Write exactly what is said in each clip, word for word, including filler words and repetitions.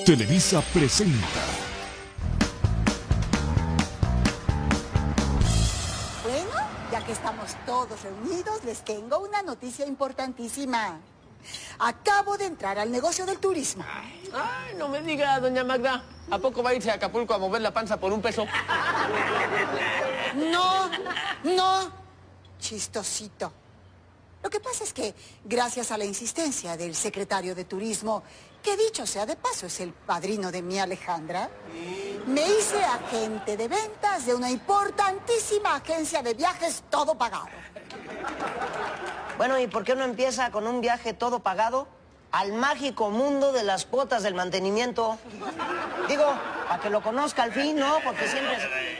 Televisa presenta. Bueno, ya que estamos todos reunidos, les tengo una noticia importantísima. Acabo de entrar al negocio del turismo. Ay, no me diga, doña Magda. ¿A poco va a irse a Acapulco a mover la panza por un peso? No, no, chistosito. Lo que pasa es que, gracias a la insistencia del secretario de Turismo, que dicho sea de paso es el padrino de mi Alejandra, me hice agente de ventas de una importantísima agencia de viajes todo pagado. Bueno, ¿y por qué no empieza con un viaje todo pagado al mágico mundo de las cuotas del mantenimiento? Digo, para que lo conozca al fin, ¿no? Porque siempre...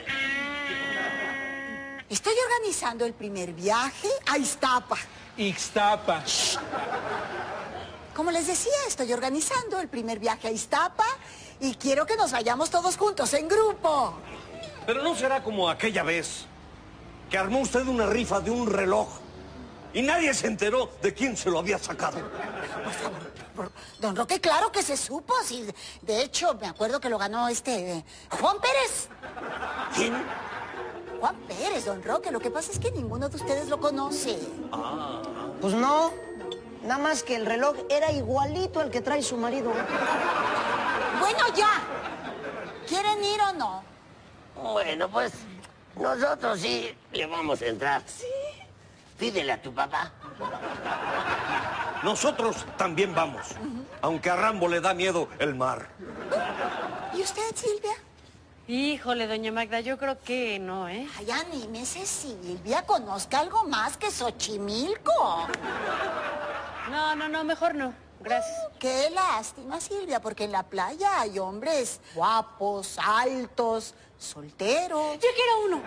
Estoy organizando el primer viaje a Iztapa. Ixtapa. Como les decía, estoy organizando el primer viaje a Iztapa y quiero que nos vayamos todos juntos, en grupo. Pero no será como aquella vez que armó usted una rifa de un reloj y nadie se enteró de quién se lo había sacado. Por favor, por... don Roque, claro que se supo. Sí, de hecho, me acuerdo que lo ganó este... eh, Juan Pérez. ¿Quién? Juan Pérez, don Roque. Lo que pasa es que ninguno de ustedes lo conoce. Ah. Pues no, nada más que el reloj era igualito al que trae su marido. Bueno, ya. ¿Quieren ir o no? Bueno, pues nosotros sí le vamos a entrar. Sí. Pídele a tu papá. Nosotros también vamos, uh-huh. Aunque a Rambo le da miedo el mar. ¿Y usted, Silvia? Híjole, doña Magda, yo creo que no, ¿eh? Ay, anímese, Silvia, conozca algo más que Xochimilco. No, no, no, mejor no. Gracias. Oh, qué lástima, Silvia, porque en la playa hay hombres guapos, altos, solteros. Yo quiero uno.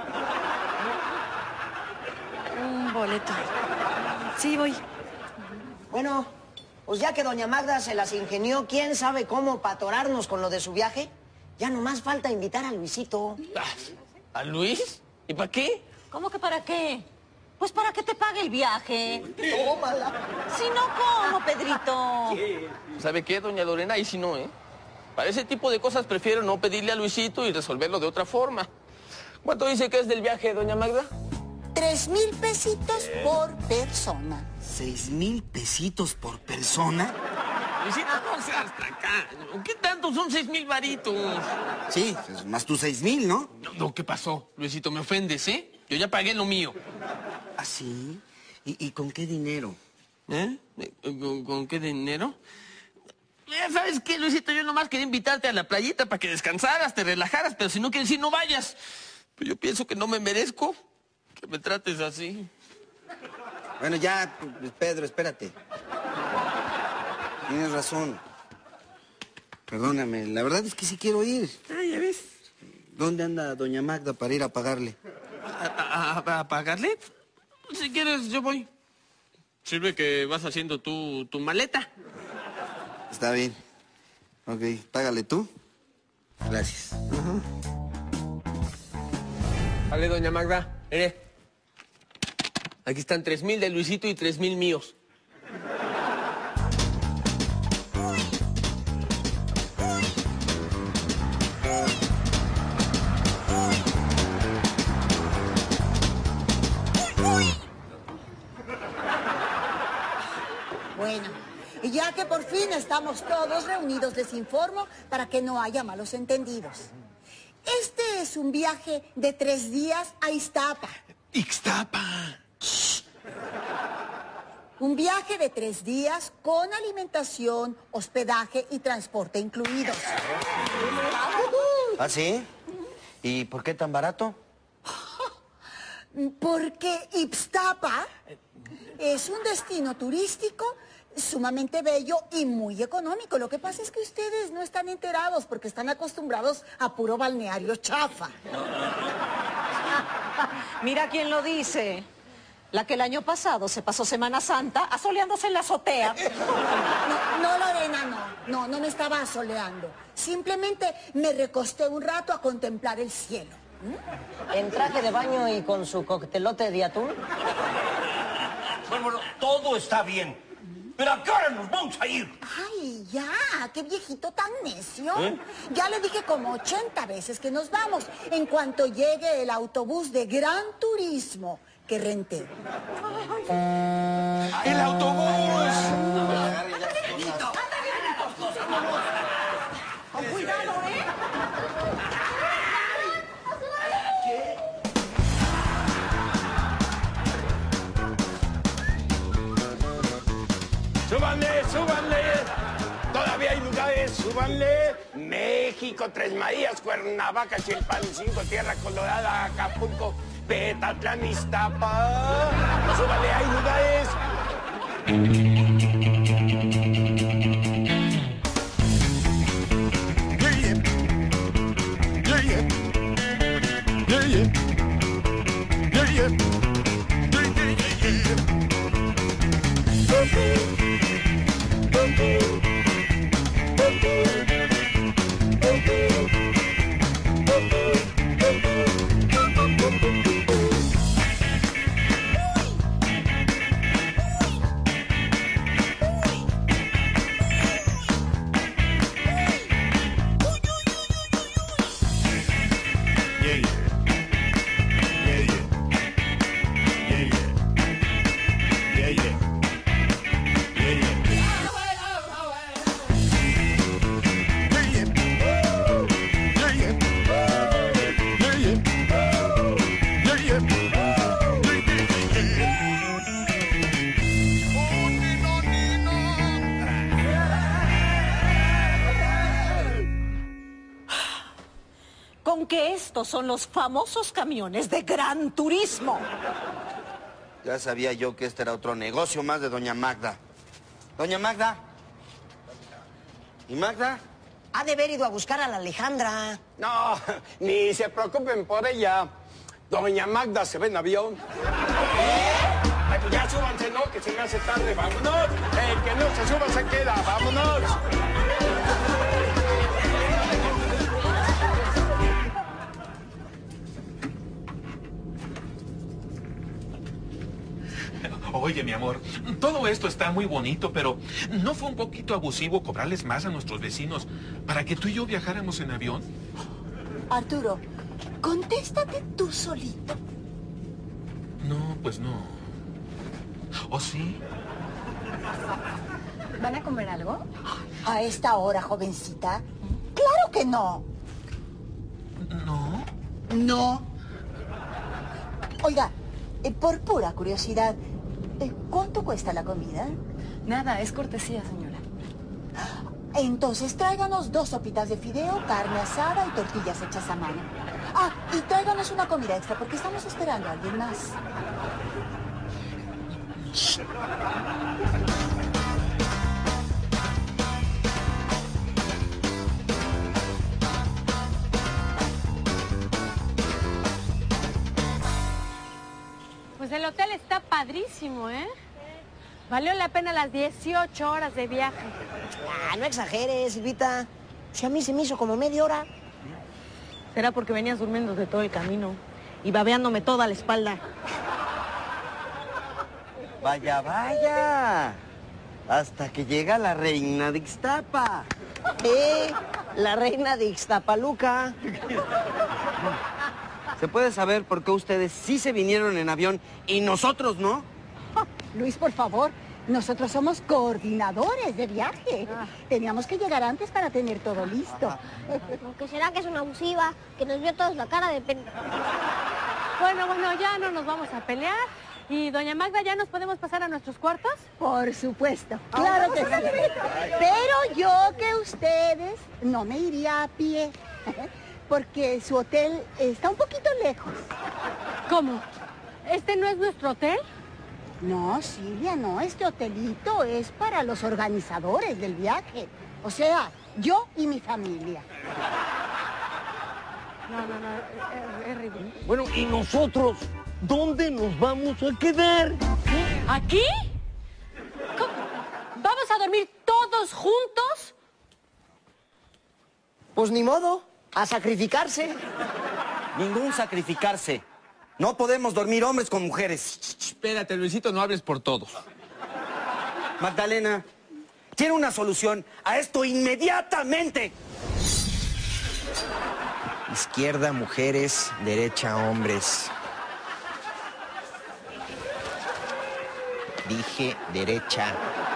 Un boleto. Sí, voy. Bueno, pues ya que doña Magda se las ingenió, quién sabe cómo patorarnos con lo de su viaje, ya nomás falta invitar a Luisito. ¿A Luis? ¿Y para qué? ¿Cómo que para qué? Pues para que te pague el viaje. Tómala. Si no, ¿cómo, Pedrito? ¿Qué? ¿Sabe qué, doña Lorena? Ahí sí no, ¿eh? Para ese tipo de cosas prefiero no pedirle a Luisito y resolverlo de otra forma. ¿Cuánto dice que es del viaje, doña Magda? Tres mil pesitos eh. por persona. ¿Seis mil pesitos por persona? Luisito, no seas acá. ¿Qué tanto son seis mil varitos? Sí, pues más tus seis mil, ¿no? ¿no? No, ¿qué pasó? Luisito, me ofendes, ¿eh? Yo ya pagué lo mío. ¿Ah, sí? ¿Y, y con qué dinero? ¿Eh? ¿Con, con qué dinero? Ya sabes qué, Luisito, yo nomás quería invitarte a la playita para que descansaras, te relajaras, pero si no quieres ir, no vayas. Pero yo pienso que no me merezco que me trates así. Bueno, ya, Pedro, espérate. Tienes razón. Perdóname, la verdad es que sí quiero ir. Ah, ya ves. ¿Dónde anda doña Magda para ir a pagarle? ¿A, a, a pagarle? Si quieres, yo voy. Sirve que vas haciendo tu, tu maleta. Está bien. Ok, págale tú. Gracias. Uh-huh. Vale, doña Magda. Mire. Aquí están tres mil de Luisito y tres mil míos. Bueno, y ya que por fin estamos todos reunidos, les informo para que no haya malos entendidos. Este es un viaje de tres días a Iztapa. ¡Ixtapa! Un viaje de tres días con alimentación, hospedaje y transporte incluidos. ¿Ah, sí? ¿Y por qué tan barato? Porque Iztapa es un destino turístico sumamente bello y muy económico. Lo que pasa es que ustedes no están enterados porque están acostumbrados a puro balneario chafa. Mira quién lo dice. La que el año pasado se pasó Semana Santa asoleándose en la azotea. No, no, Lorena, no. No, no me estaba asoleando. Simplemente me recosté un rato a contemplar el cielo. ¿Mm? ¿En traje de baño y con su coctelote de atún? Bueno, bueno, todo está bien. ¿Pero a qué hora nos vamos a ir? Ay, ya, qué viejito tan necio. ¿Eh? Ya le dije como ochenta veces que nos vamos en cuanto llegue el autobús de Gran Turismo que renté. ¡El autobús! Con cuidado, ¿eh? ¡Súbanle, súbanle! Todavía hay lugares, súbanle. México, Tres Marías, Cuernavaca, Chilpancingo, Tierra Colorada, Acapulco, Petatlán, Iztapa. ¡Súbanle, hay lugares! Con que estos son los famosos camiones de Gran Turismo. Ya sabía yo que este era otro negocio más de doña Magda. Doña Magda. ¿Y Magda? Ha de haber ido a buscar a la Alejandra. No, ni se preocupen por ella. Doña Magda se ve en avión. Ay, pues ya súbanse, ¿no? Que se me hace tarde. ¡Vámonos! El que no se suba se queda. ¡Vámonos! Oye, mi amor, todo esto está muy bonito, pero ¿no fue un poquito abusivo cobrarles más a nuestros vecinos para que tú y yo viajáramos en avión? Arturo, contéstate tú solito. No, pues no. ¿O sí? ¿Van a comer algo? ¿A esta hora, jovencita? ¡Claro que no! ¿No? No. Oiga, eh, por pura curiosidad, eh, ¿cuánto cuesta la comida? Nada, es cortesía, señora. Entonces tráiganos dos sopitas de fideo, carne asada y tortillas hechas a mano. Ah, y tráiganos una comida extra porque estamos esperando a alguien más. Pues el hotel está padrísimo, ¿eh? Valió la pena las dieciocho horas de viaje. Ah, no exageres, Silvita. Si a mí se me hizo como media hora. Será porque venías durmiendo de todo el camino y babeándome toda la espalda. Vaya, vaya. Hasta que llega la reina de Ixtapa. Eh, la reina de Ixtapaluca. ¿Se puede saber por qué ustedes sí se vinieron en avión y nosotros no? Luis, por favor, nosotros somos coordinadores de viaje. Teníamos que llegar antes para tener todo listo. ¿Qué será que es una abusiva? Que nos vio todos la cara de pena. Bueno, bueno, ya no nos vamos a pelear. ¿Y doña Magda, ya nos podemos pasar a nuestros cuartos? Por supuesto, claro que sí. Pero yo que ustedes no me iría a pie, porque su hotel está un poquito lejos. ¿Cómo? ¿Este no es nuestro hotel? No, Silvia, no. Este hotelito es para los organizadores del viaje. O sea, yo y mi familia. No, no, no, es, es ridículo. Bueno, ¿y nosotros dónde nos vamos a quedar? ¿Aquí? ¿Cómo? ¿Vamos a dormir todos juntos? Pues ni modo, a sacrificarse. Ningún sacrificarse. No podemos dormir hombres con mujeres. Espérate, Luisito, no hables por todos. Magdalena, tiene una solución a esto inmediatamente. Izquierda, mujeres, derecha, hombres. Dije derecha.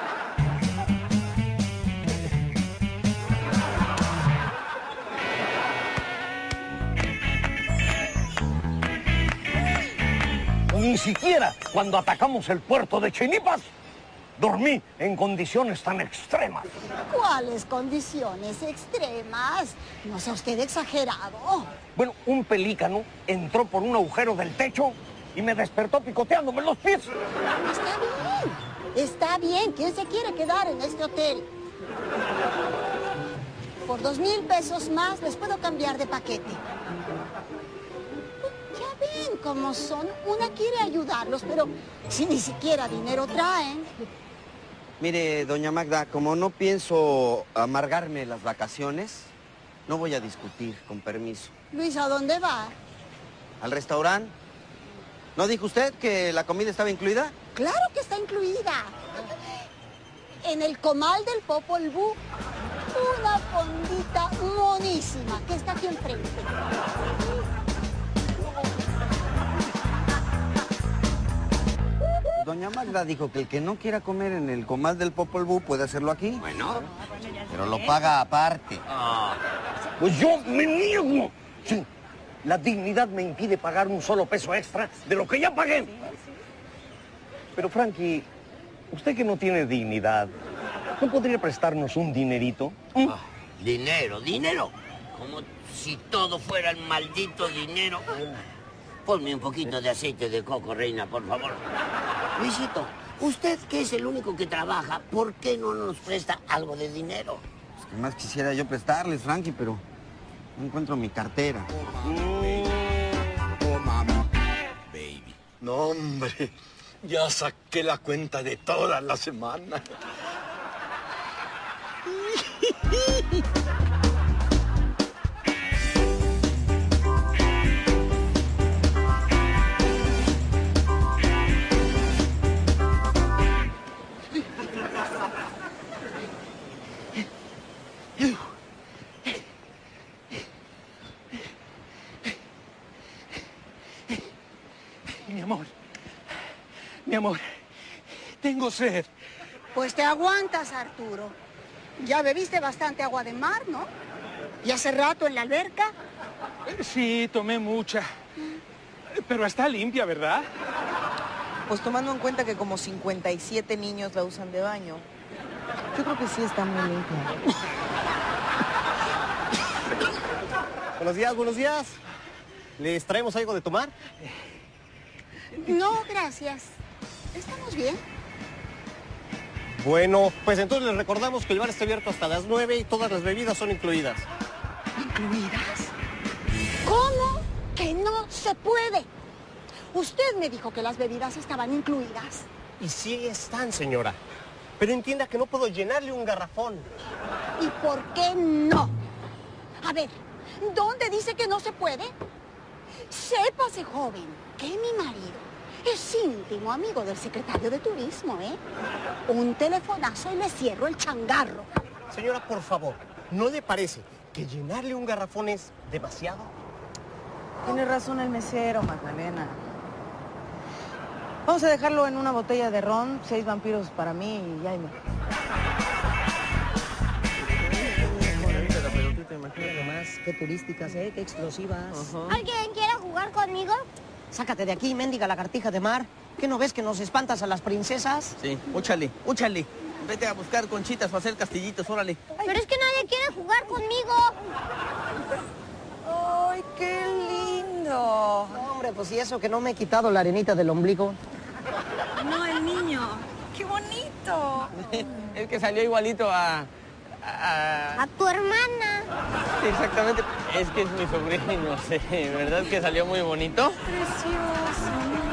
Ni siquiera cuando atacamos el puerto de Chinipas dormí en condiciones tan extremas. ¿Cuáles condiciones extremas? No sea usted exagerado. Bueno, un pelícano entró por un agujero del techo y me despertó picoteándome los pies. Está bien, está bien. ¿Quién se quiere quedar en este hotel? Por dos mil pesos más les puedo cambiar de paquete. Ya ven cómo son. Una quiere ayudarlos, pero si ni siquiera dinero traen. Mire, doña Magda, como no pienso amargarme las vacaciones, no voy a discutir, con permiso. Luis, ¿a dónde va? ¿Al restaurante? ¿No dijo usted que la comida estaba incluida? Claro que está incluida. En el comal del Popol Vuh, una fondita monísima que está aquí enfrente. Doña Magda dijo que el que no quiera comer en el comal del Popol Vuh puede hacerlo aquí. Bueno, pero lo paga aparte. Ah, pues yo me niego. Sí, la dignidad me impide pagar un solo peso extra de lo que ya pagué. Pero, Frankie, usted que no tiene dignidad, ¿no podría prestarnos un dinerito? ¿Mm? Ah, dinero, dinero. Como si todo fuera el maldito dinero. Ponme un poquito de aceite de coco, reina, por favor. Luisito, usted que es el único que trabaja, ¿por qué no nos presta algo de dinero? Pues que más quisiera yo prestarles, Frankie, pero no encuentro mi cartera. Oh, mami, baby. No, hombre, ya saqué la cuenta de toda la semana. Mi amor, mi amor, tengo sed. Pues te aguantas, Arturo. Ya bebiste bastante agua de mar, ¿no? ¿Y hace rato en la alberca? Sí, tomé mucha. Pero está limpia, ¿verdad? Pues tomando en cuenta que como cincuenta y siete niños la usan de baño, yo creo que sí está muy limpia. Buenos días, buenos días. ¿Les traemos algo de tomar? No, gracias. ¿Estamos bien? Bueno, pues entonces les recordamos que el bar está abierto hasta las nueve y todas las bebidas son incluidas. ¿Incluidas? ¿Cómo que no se puede? Usted me dijo que las bebidas estaban incluidas. Y sí están, señora. Pero entienda que no puedo llenarle un garrafón. ¿Y por qué no? A ver, ¿dónde dice que no se puede? Sépase, joven, que mi marido es íntimo amigo del secretario de Turismo, ¿eh? Un telefonazo y le cierro el changarro. Señora, por favor, ¿no le parece que llenarle un garrafón es demasiado? Tiene razón el mesero, Magdalena. Vamos a dejarlo en una botella de ron, seis vampiros para mí y ya. Me... Imagínate nomás, qué turísticas, ¿eh? Qué explosivas. Uh-huh. ¿Alguien quiere jugar conmigo? Sácate de aquí, mendiga lagartija de mar. ¿Qué no ves que nos espantas a las princesas? Sí, úchale, úchale. Vete a buscar conchitas para hacer castillitos, órale. Pero es que nadie quiere jugar conmigo. ¡Ay, qué lindo! No, hombre, pues y eso que no me he quitado la arenita del ombligo. No, el niño. ¡Qué bonito! Es que salió igualito a... A, a tu hermana. Sí, exactamente. Es que es mi sobrino, sí. ¿Verdad que salió muy bonito? Precioso.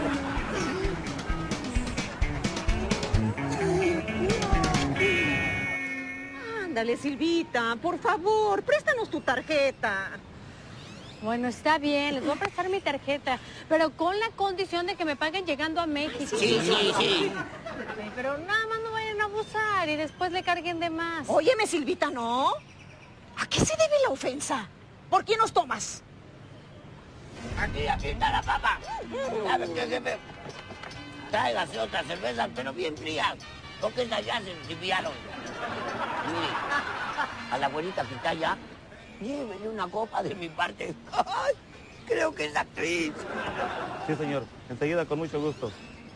Ándale, Silvita, por favor, préstanos tu tarjeta. Bueno, está bien, les voy a prestar mi tarjeta, pero con la condición de que me paguen llegando a México. Sí, sí, sí. Pero nada más no vayan a abusar y después le carguen de más. Óyeme, Silvita, ¿no? ¿A qué se debe la ofensa? ¿Por qué nos tomas? Aquí, aquí está la papa. ¿Sabes qué, jefe? Tráigase otra cerveza, pero bien fría, porque esas ya se enfriaron. Mire, a la abuelita que está allá, llévele una copa de mi parte. Ay, creo que es actriz. Sí, señor. Enseguida, con mucho gusto.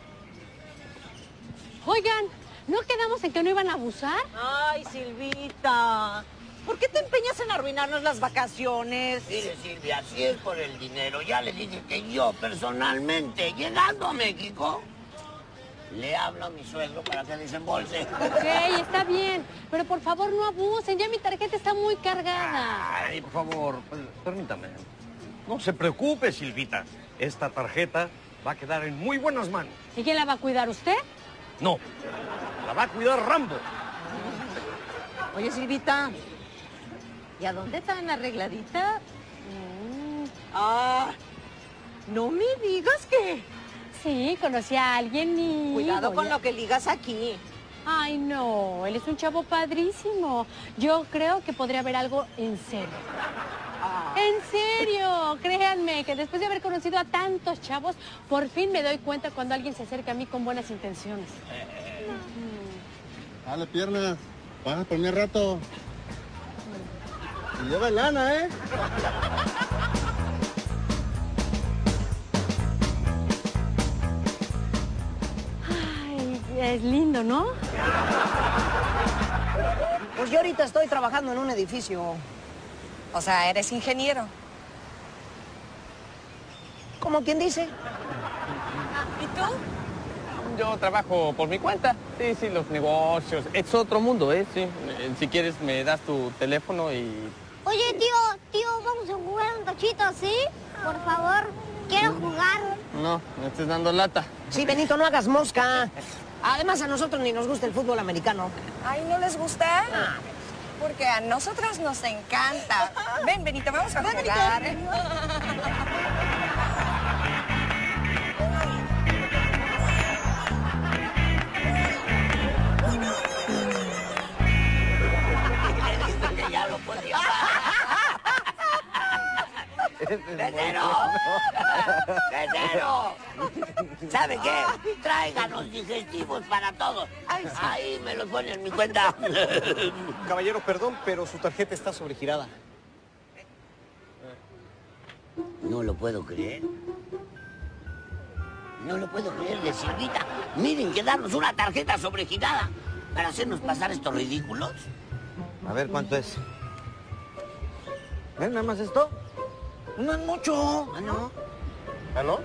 Oigan, ¿no quedamos en que no iban a abusar? Ay, Silvita, ¿por qué te empeñas en arruinarnos las vacaciones? Mire, Silvia, si es por el dinero, ya le dije que yo, personalmente, llegando a México, le hablo a mi suegro para que desembolse. Ok, está bien, pero por favor no abusen, ya mi tarjeta está muy cargada. Ay, por favor, pues, permítame. No se preocupe, Silvita. Esta tarjeta va a quedar en muy buenas manos. ¿Y quién la va a cuidar, usted? No, la va a cuidar Rambo. Oye, Silvita, ¿y a dónde tan arregladita? Mm. Ah, no me digas que... Sí, conocí a alguien y... Cuidado con Oye. lo que ligas aquí. Ay, no, él es un chavo padrísimo. Yo creo que podría haber algo en serio. Ah. En serio, créanme que después de haber conocido a tantos chavos, por fin me doy cuenta cuando alguien se acerca a mí con buenas intenciones. Dale, piernas. Baja por mí rato. Y lleva lana, ¿eh? Ay, es lindo, ¿no? Pues yo ahorita estoy trabajando en un edificio. O sea, eres ingeniero. ¿Cómo quien dice? ¿Y tú? Yo trabajo por mi cuenta. Sí, sí, los negocios. Es otro mundo, ¿eh? Sí. Eh, Si quieres, me das tu teléfono y... Oye, tío, tío, vamos a jugar un cachito, ¿sí? Por favor, quiero jugar. No, me estés dando lata. Sí, Benito, no hagas mosca. Además, a nosotros ni nos gusta el fútbol americano. Ay, ¿no les gusta? Porque a nosotras nos encanta. Ven, Benito, vamos a jugar. Que ya lo podía. ¡Mesero! ¡Mesero! ¿Sabe qué? Tráiganos digestivos para todos. Ahí me los pone en mi cuenta. Caballero, perdón, pero su tarjeta está sobregirada. No lo puedo creer. No lo puedo creer de Silvita. Miren que darnos una tarjeta sobregirada para hacernos pasar estos ridículos. A ver, ¿cuánto es? ¿Ven nada más esto? No es mucho. ¿Ah, no? ¿Ah, no?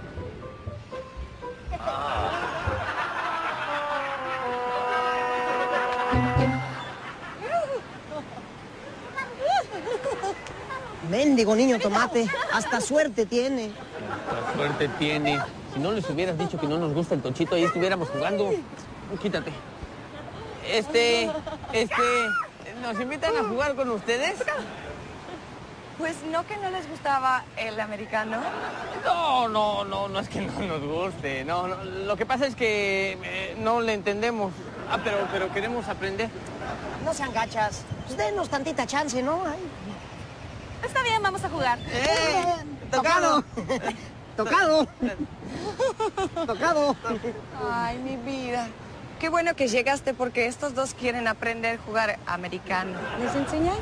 Mendigo niño tomate, hasta suerte tiene. La suerte tiene. Si no les hubieras dicho que no nos gusta el tochito, ahí estuviéramos jugando. Quítate. Este, este, ¿nos invitan a jugar con ustedes? Pues no que no les gustaba el americano. No, no, no, no es que no nos guste. No, no, lo que pasa es que eh, no le entendemos. Ah, pero, pero queremos aprender. No sean gachas. Pues denos tantita chance, ¿no? Ay. Está bien, vamos a jugar. ¡Eh! ¡Tocado! ¡Tocado! ¡Tocado! Ay, mi vida. Qué bueno que llegaste porque estos dos quieren aprender a jugar americano. ¿Les enseñas?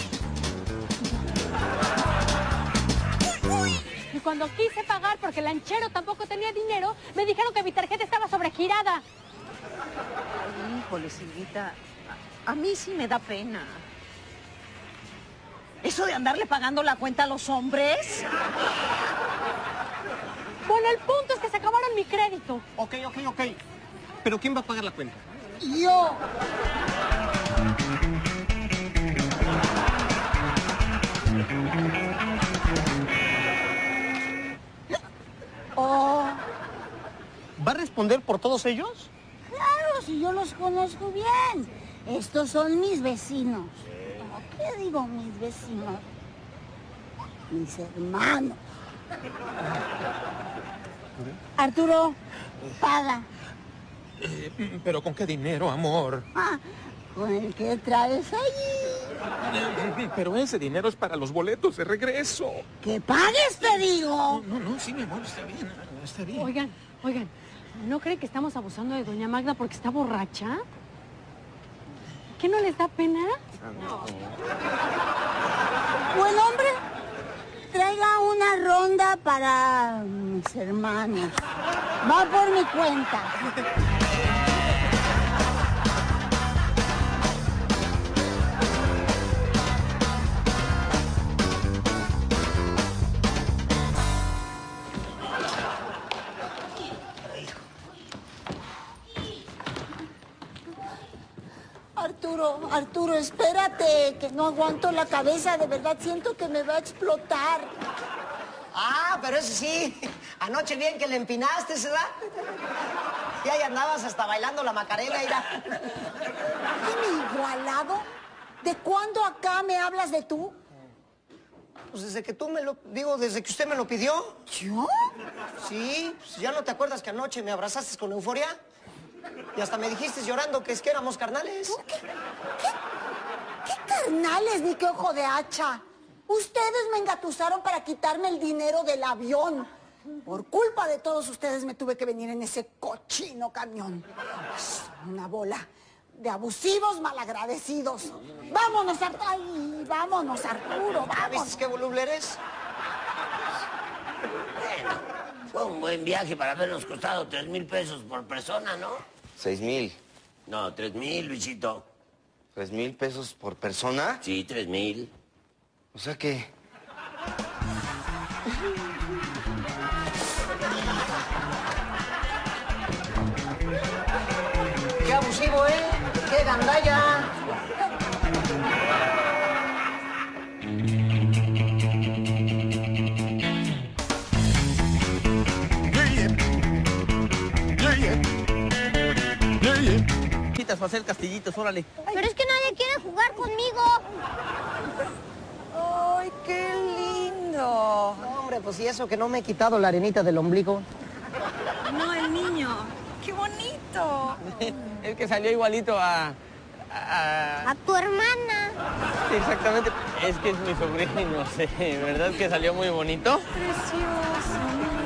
Y cuando quise pagar porque el lanchero tampoco tenía dinero, me dijeron que mi tarjeta estaba sobregirada. Ay, híjole, Silvita, a, a mí sí me da pena. ¿Eso de andarle pagando la cuenta a los hombres? Bueno, el punto es que se acabaron mi crédito. Ok, ok, ok. ¿Pero quién va a pagar la cuenta? Yo. Oh. ¿Va a responder por todos ellos? Claro, si yo los conozco bien. Estos son mis vecinos. ¿Qué digo mis vecinos? Mis hermanos. Arturo, paga. Eh, ¿Pero con qué dinero, amor? Ah, con el que traes allí. Eh, pero ese dinero es para los boletos de regreso. ¡Que pagues, te digo! No, no, no, sí, mi amor, está bien, está bien. Oigan, oigan, ¿no creen que estamos abusando de doña Magda porque está borracha? ¿Qué no les da pena? No. Buen hombre, traiga una ronda para mis hermanos. Va por mi cuenta. Arturo, Arturo, espérate, que no aguanto la cabeza, de verdad siento que me va a explotar. Ah, pero eso sí, anoche bien que le empinaste, ¿verdad? Y ahí andabas hasta bailando la Macarena, mira. ¿Qué me igualado? ¿De cuándo acá me hablas de tú? Pues desde que tú me lo... Digo, desde que usted me lo pidió. ¿Yo? Sí, pues ya no te acuerdas que anoche me abrazaste con euforia. Y hasta me dijiste llorando que es que éramos carnales. ¿Qué, qué, qué carnales ni qué ojo de hacha? Ustedes me engatusaron para quitarme el dinero del avión. Por culpa de todos ustedes me tuve que venir en ese cochino camión. Una bola de abusivos malagradecidos. Vámonos, Arturo. Ay, vámonos, Arturo, vamos. ¿Viste qué voluble eres? Bueno, fue un buen viaje para habernos costado tres mil pesos por persona, ¿no? Seis mil. No, tres mil, Luisito. ¿Tres mil pesos por persona? Sí, tres mil. O sea que... Qué abusivo, ¿eh? Qué gandalla. Quitas para hacer castillitos, órale. Pero es que nadie quiere jugar conmigo. ¡Ay, qué lindo! No, hombre, pues y eso que no me he quitado la arenita del ombligo. No, el niño. ¡Qué bonito! Es que salió igualito a... A, A tu hermana. Sí, exactamente. Es que es mi sobrino, sí. ¿Verdad que salió muy bonito? Precioso.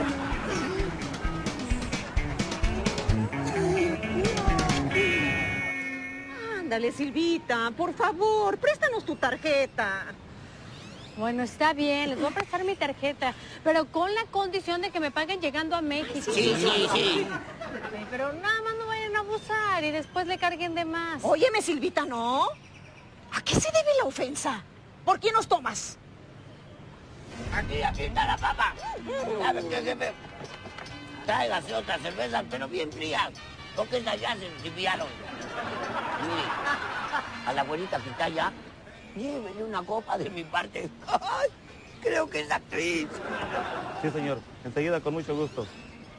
Ándale, Silvita, por favor, préstanos tu tarjeta. Bueno, está bien, les voy a prestar mi tarjeta, pero con la condición de que me paguen llegando a México. Sí, sí, sí. Pero nada más no vayan a abusar y después le carguen de más. Óyeme, Silvita, ¿no? ¿A qué se debe la ofensa? ¿Por qué nos tomas? Aquí, aquí está la papa. ¿Sabes qué, jefe? Tráigase otra cerveza, pero bien fría, porque esas ya se enfriaron. Mire, a la abuelita que está allá, llévele una copa de mi parte. Ay, creo que es actriz. Sí, señor. Enseguida, con mucho gusto.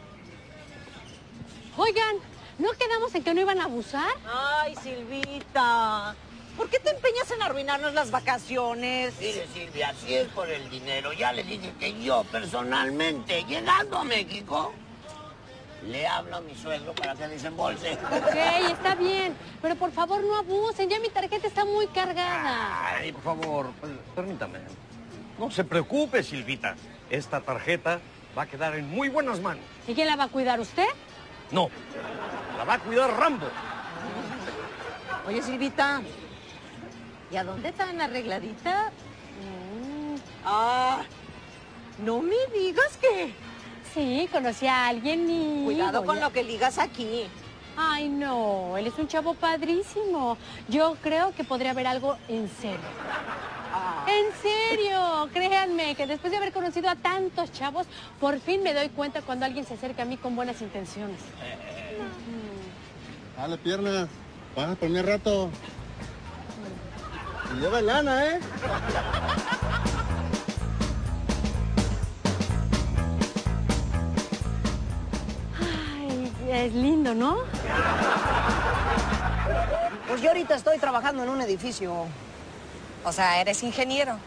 Oigan, ¿no quedamos en que no iban a abusar? Ay, Silvita, ¿por qué te empeñas en arruinarnos las vacaciones? Mire, Silvia, si es por el dinero, ya le dije que yo, personalmente, llegando a México, le hablo a mi suegro para que desembolse. Ok, está bien, pero por favor no abusen, ya mi tarjeta está muy cargada. Ay, por favor, permítame. No se preocupe, Silvita. Esta tarjeta va a quedar en muy buenas manos. ¿Y quién la va a cuidar, usted? No, la va a cuidar Rambo. Oye, Silvita, ¿y a dónde tan arregladita? Mm. Ah, no me digas que... Sí, conocí a alguien y... Cuidado con Oye. lo que ligas aquí. Ay, no, él es un chavo padrísimo. Yo creo que podría haber algo en serio. Ah. En serio, créanme que después de haber conocido a tantos chavos, por fin me doy cuenta cuando alguien se acerca a mí con buenas intenciones. Dale, piernas. Baja por mí al rato. Y lleva lana, ¿eh? Ay, es lindo, ¿no? Pues yo ahorita estoy trabajando en un edificio. O sea, eres ingeniero.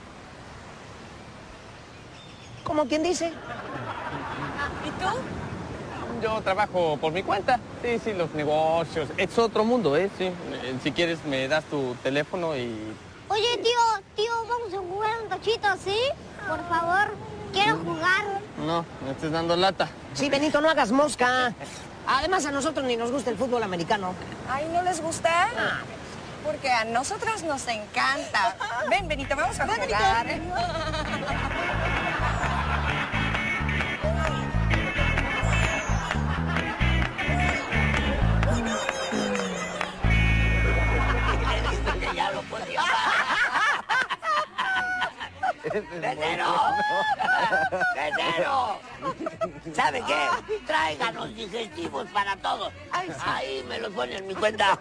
¿Cómo quien dice? ¿Y tú? yo trabajo por mi cuenta. Sí, sí, los negocios. Es otro mundo, ¿eh? Sí. Eh, Si quieres, me das tu teléfono y... Oye, tío, tío, vamos a jugar un cachito, ¿sí? Por favor, quiero jugar. No, me estés dando lata. Sí, Benito, no hagas mosca. Además, a nosotros ni nos gusta el fútbol americano. Ay, ¿no les gusta? Porque a nosotras nos encanta. Ven, Benito, vamos a Ven, jugar. Ya lo podía. ¡Venero! ¡Venero! ¿Sabe qué? Tráiganos digestivos para todos. Ahí me los pone en mi cuenta.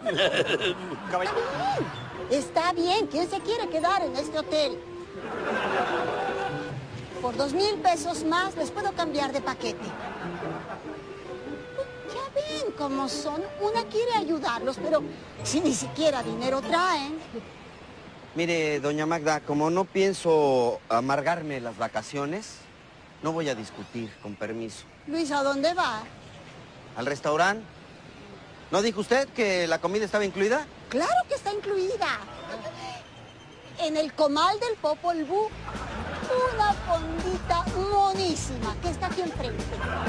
Está bien, ¿quién se quiere quedar en este hotel? Por dos mil pesos más les puedo cambiar de paquete. Ya ven cómo son. Una quiere ayudarlos, pero si ni siquiera dinero traen. Mire, doña Magda, como no pienso amargarme las vacaciones, no voy a discutir, con permiso. Luis, ¿a dónde va? ¿Al restaurante? ¿No dijo usted que la comida estaba incluida? Claro que está incluida. En el comal del Popol Vuh, una fondita monísima que está aquí enfrente.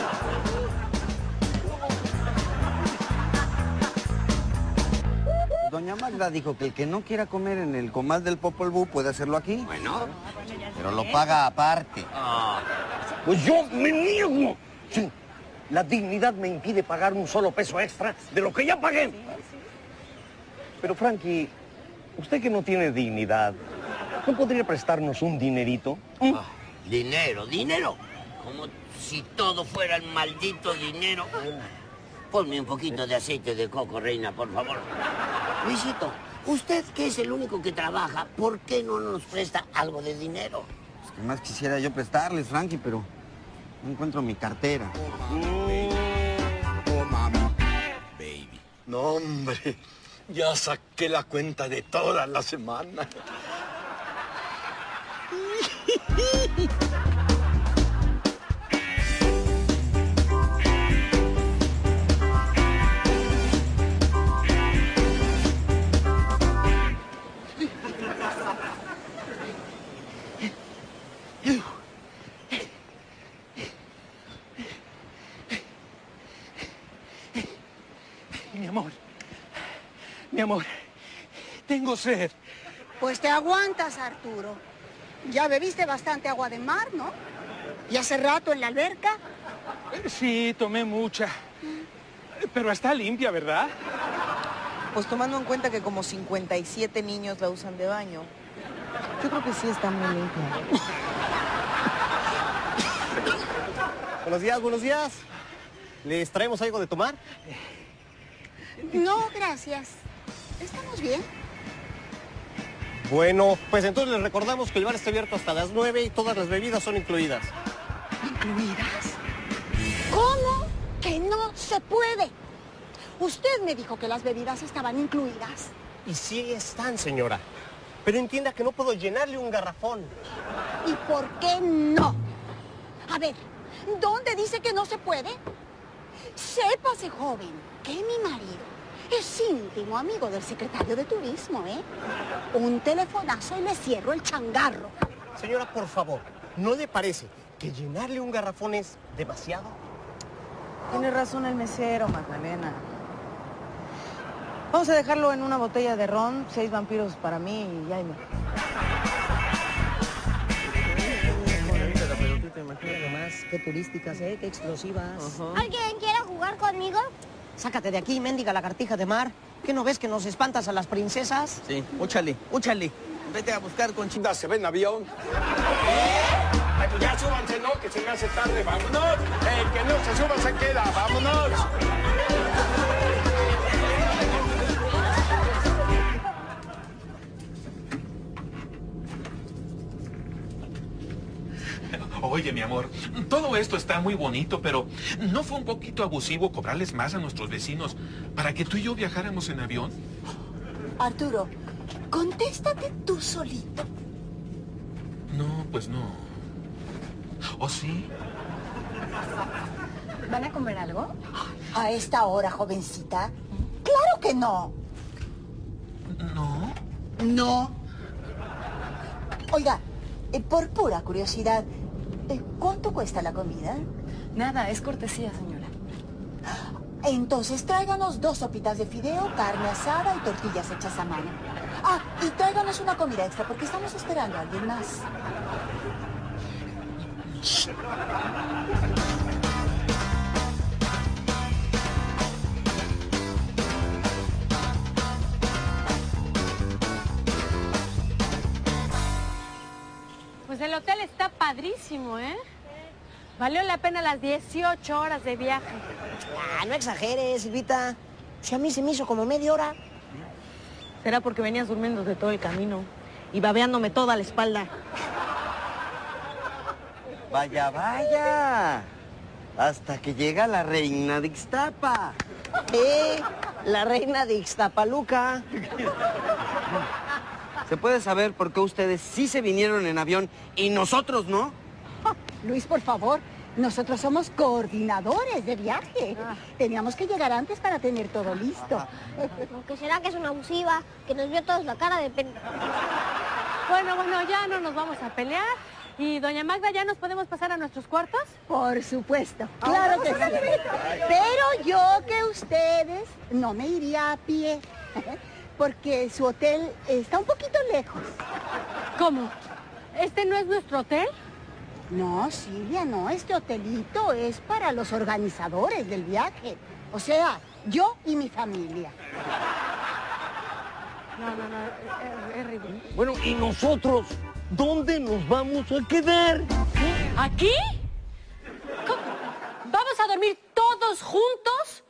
Doña Magda dijo que el que no quiera comer en el comal del Popol Vuh puede hacerlo aquí. Bueno. Pero lo paga aparte. Pues yo me niego. Sí, la dignidad me impide pagar un solo peso extra de lo que ya pagué. Pero, Frankie, usted que no tiene dignidad, ¿no podría prestarnos un dinerito? Ah, dinero, dinero. Como si todo fuera el maldito dinero. Ponme un poquito de aceite de coco, reina, por favor. Luisito, usted que es el único que trabaja, ¿por qué no nos presta algo de dinero? Es que más quisiera yo prestarles, Frankie, pero no encuentro mi cartera. Oh, mami, baby. No, hombre, ya saqué la cuenta de toda la semana. Mi amor, mi amor, tengo sed. Pues te aguantas, Arturo. Ya bebiste bastante agua de mar, ¿no? Y hace rato en la alberca. Sí, tomé mucha. Pero está limpia, ¿verdad? Pues tomando en cuenta que como cincuenta y siete niños la usan de baño, yo creo que sí está muy limpia. Buenos días, buenos días. ¿Les traemos algo de tomar? No, gracias. Estamos bien. Bueno, pues entonces les recordamos que el bar está abierto hasta las nueve y todas las bebidas son incluidas. ¿Incluidas? ¿Cómo que no se puede? Usted me dijo que las bebidas estaban incluidas. Y sí están, señora. Pero entienda que no puedo llenarle un garrafón. ¿Y por qué no? A ver, ¿dónde dice que no se puede? Sépase, joven, que mi marido es íntimo amigo del secretario de Turismo, ¿eh? Un telefonazo y le cierro el changarro. Señora, por favor, ¿no le parece que llenarle un garrafón es demasiado? Tiene razón el mesero, Magdalena. Vamos a dejarlo en una botella de ron, seis vampiros para mí y ya. Además, qué turísticas, ¿eh? Qué explosivas. Uh-huh. ¿Alguien quiere jugar conmigo? Sácate de aquí, mendiga lagartija de mar. ¿Qué no ves que nos espantas a las princesas? Sí, úchale, úchale. Vete a buscar con chingas. ¿Se ve en avión? Ay, pues ya súbanse, ¿no? Que se me hace tarde. ¡Vámonos! El que no se suba se queda. ¡Vámonos! Oye, mi amor, todo esto está muy bonito, pero ¿no fue un poquito abusivo cobrarles más a nuestros vecinos para que tú y yo viajáramos en avión? Arturo, contéstate tú solito. No, pues no. ¿O sí? ¿Van a comer algo? ¿A esta hora, jovencita? ¡Claro que no! ¿No? No. Oiga, eh, por pura curiosidad, eh, ¿cuánto cuesta la comida? Nada, es cortesía, señora. Entonces tráiganos dos sopitas de fideo, carne asada y tortillas hechas a mano. Ah, y tráiganos una comida extra porque estamos esperando a alguien más. Pues el hotel está padrísimo, ¿eh? Valió la pena las dieciocho horas de viaje. Ah, no exageres, Silvita. Si a mí se me hizo como media hora. Será porque venías durmiendo de todo el camino y babeándome toda la espalda. Vaya, vaya. Hasta que llega la reina de Ixtapa. Eh, la reina de Ixtapaluca. ¿Se puede saber por qué ustedes sí se vinieron en avión y nosotros no? Oh, Luis, por favor, nosotros somos coordinadores de viaje. Ah. Teníamos que llegar antes para tener todo listo. ¿O que será que es una abusiva, que nos vio todos la cara de pena? Bueno, bueno, ya no nos vamos a pelear. ¿Y doña Magda, ya nos podemos pasar a nuestros cuartos? Por supuesto, claro que sí. Pero yo que ustedes no me iría a pie, porque su hotel está un poquito lejos. ¿Cómo? ¿Este no es nuestro hotel? No, Silvia, no. Este hotelito es para los organizadores del viaje. O sea, yo y mi familia. No, no, no, es, es ridículo. Bueno, ¿y nosotros dónde nos vamos a quedar? ¿Aquí? ¿Cómo? ¿Vamos a dormir todos juntos?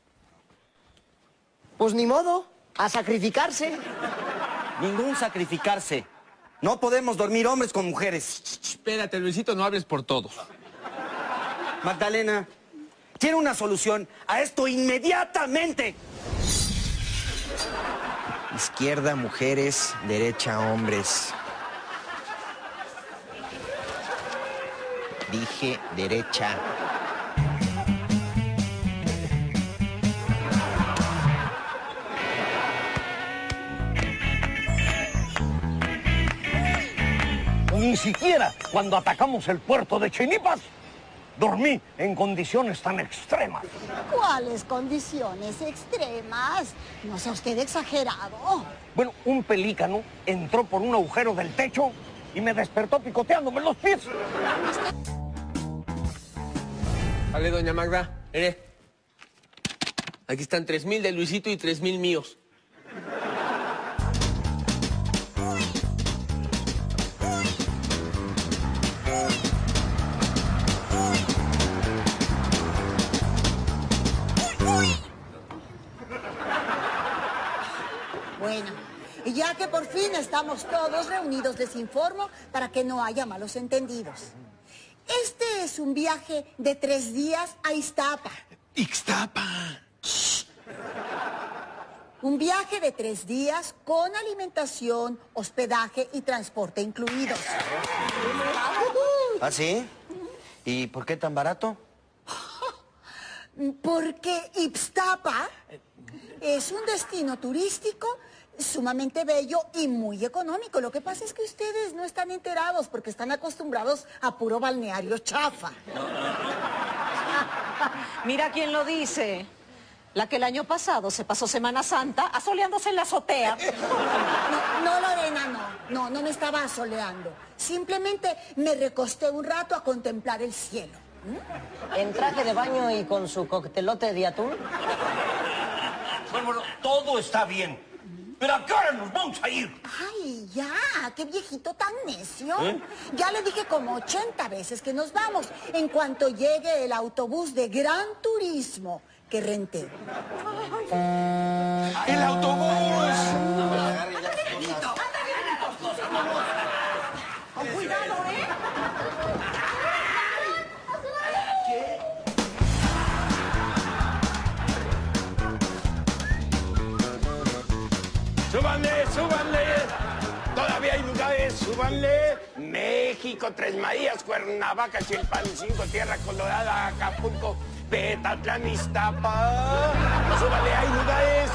Pues ni modo, a sacrificarse. Ningún sacrificarse. No podemos dormir hombres con mujeres. Espérate, Luisito, no hables por todos. Magdalena, tiene una solución a esto inmediatamente. Izquierda, mujeres, derecha, hombres. Dije derecha. Ni siquiera cuando atacamos el puerto de Chinipas dormí en condiciones tan extremas. ¿Cuáles condiciones extremas? No sea usted exagerado. Bueno, un pelícano entró por un agujero del techo y me despertó picoteándome los pies. Vale, doña Magda, mire. Aquí están tres mil de Luisito y tres mil míos. Bueno, y ya que por fin estamos todos reunidos, les informo para que no haya malos entendidos. Este es un viaje de tres días a Ixtapa. ¡Ixtapa! Un viaje de tres días con alimentación, hospedaje y transporte incluidos. ¿Ah, sí? ¿Y por qué tan barato? Porque Ixtapa es un destino turístico sumamente bello y muy económico. Lo que pasa es que ustedes no están enterados porque están acostumbrados a puro balneario chafa. Mira quién lo dice. La que el año pasado se pasó Semana Santa asoleándose en la azotea. No, no, Lorena, no. No, no me estaba asoleando. Simplemente me recosté un rato a contemplar el cielo. ¿Mm? ¿En traje de baño y con su coctelote de atún? Bueno, bueno, todo está bien. ¿Pero a qué hora nos vamos a ir? Ay, ya, qué viejito tan necio. ¿Eh? Ya le dije como ochenta veces que nos vamos en cuanto llegue el autobús de Gran Turismo que renté. ¡El autobús! Con cuidado, ¿eh? ¡Súbanle, súbanle! Todavía hay lugares, súbanle. México. México, Tres Marías, Cuernavaca, Chilpancingo, Tierra Colorada, Acapulco, Petatlán, Iztapa. Súbale, hay lugares.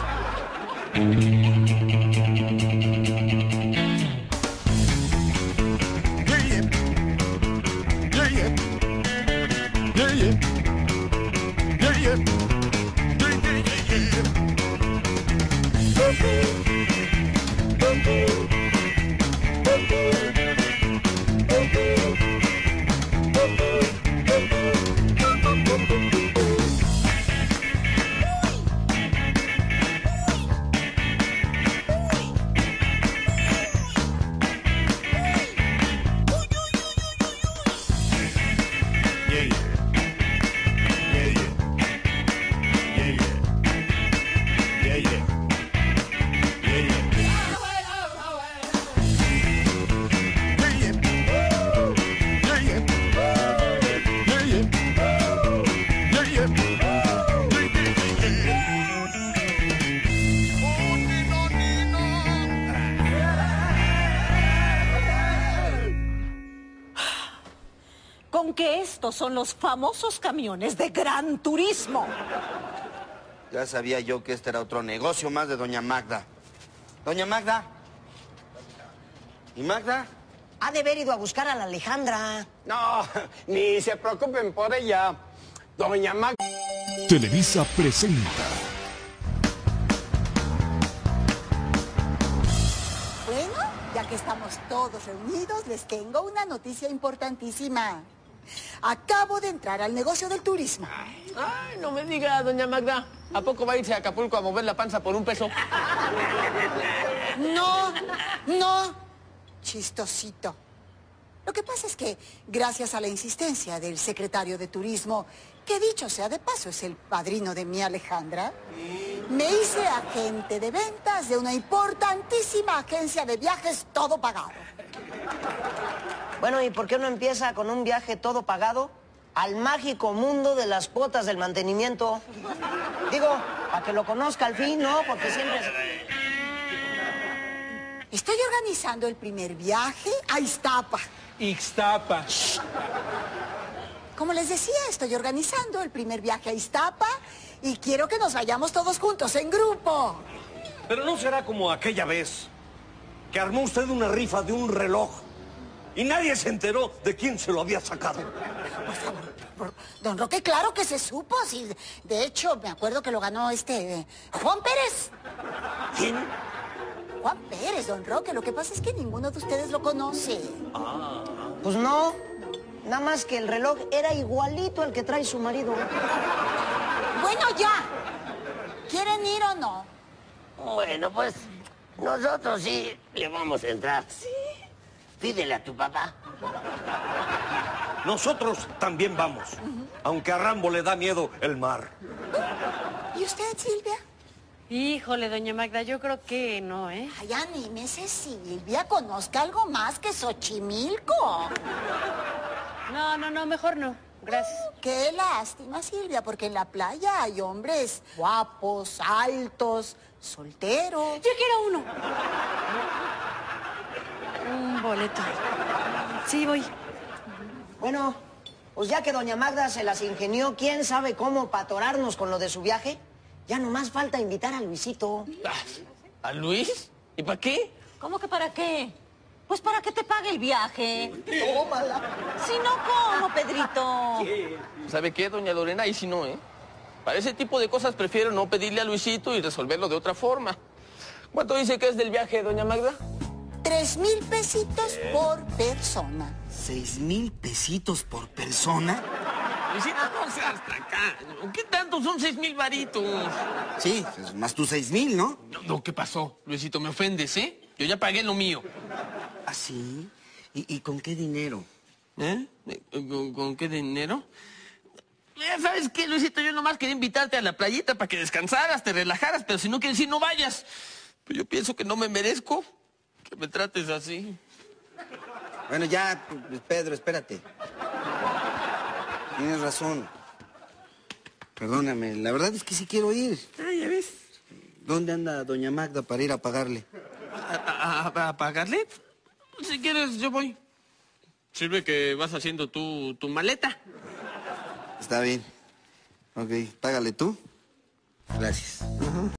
Con que estos son los famosos camiones de Gran Turismo. Ya sabía yo que este era otro negocio más de doña Magda. Doña Magda. ¿Y Magda? Ha de haber ido a buscar a la Alejandra. No, ni se preocupen por ella. Doña Magda. Televisa presenta. Bueno, ya que estamos todos reunidos, les tengo una noticia importantísima. Acabo de entrar al negocio del turismo. Ay, no me diga, doña Magda. ¿A poco va a irse a Acapulco a mover la panza por un peso? No, no, chistosito. Lo que pasa es que, gracias a la insistencia del secretario de Turismo, que dicho sea de paso es el padrino de mi Alejandra, me hice agente de ventas de una importantísima agencia de viajes todo pagado. Bueno, ¿y por qué no empieza con un viaje todo pagado al mágico mundo de las cuotas del mantenimiento? Digo, para que lo conozca al fin, ¿no? Porque siempre... Estoy organizando el primer viaje a Iztapa. Ixtapa. Como les decía, estoy organizando el primer viaje a Iztapa y quiero que nos vayamos todos juntos, en grupo. Pero no será como aquella vez que armó usted una rifa de un reloj y nadie se enteró de quién se lo había sacado. Por favor, por... don Roque, claro que se supo. Sí, de hecho, me acuerdo que lo ganó este... Eh, Juan Pérez. ¿Quién? Juan Pérez, don Roque. Lo que pasa es que ninguno de ustedes lo conoce. Ah. Pues no. Nada más que el reloj era igualito al que trae su marido. Bueno, ya. ¿Quieren ir o no? Bueno, pues nosotros sí le vamos a entrar. Sí. Pídele a tu papá. Nosotros también vamos, uh-huh. Aunque a Rambo le da miedo el mar. ¿Y usted, Silvia? Híjole, doña Magda, yo creo que no, ¿eh? Ay, anímese, Silvia, conozca algo más que Xochimilco. No, no, no, mejor no. Gracias. Uh, qué lástima, Silvia, porque en la playa hay hombres guapos, altos, solteros. Yo quiero uno. Un boleto. Sí, voy. Bueno, pues ya que doña Magda se las ingenió, quién sabe cómo patorarnos con lo de su viaje, ya nomás falta invitar a Luisito. ¿A Luis? ¿Y para qué? ¿Cómo que para qué? Pues para que te pague el viaje. Tómala. Si no, ¿cómo, Pedrito? ¿Sabe qué, doña Lorena? Ahí sí no, ¿eh? Para ese tipo de cosas prefiero no pedirle a Luisito y resolverlo de otra forma. ¿Cuánto dice que es del viaje, doña Magda? Tres mil pesitos por persona. ¿Seis mil pesitos por persona? Luisito, no seas hasta acá. ¿Qué tanto son seis mil varitos? Sí, pues más tus seis mil, ¿no? ¿no? No, ¿qué pasó? Luisito, me ofendes, ¿eh? Yo ya pagué lo mío. ¿Ah, sí? ¿Y, y con qué dinero? ¿Eh? ¿Con, con qué dinero? ¿Sabes qué, Luisito? Yo nomás quería invitarte a la playita para que descansaras, te relajaras, pero si no quieres ir, no vayas. Pero yo pienso que no me merezco que me trates así. Bueno, ya, Pedro, espérate. Tienes razón. Perdóname, la verdad es que sí quiero ir. Ah, ya ves. ¿Dónde anda doña Magda para ir a pagarle? ¿A, a, a pagarle? Si quieres, yo voy. Sirve que vas haciendo tu, tu maleta. Está bien. Ok, págale tú. Gracias.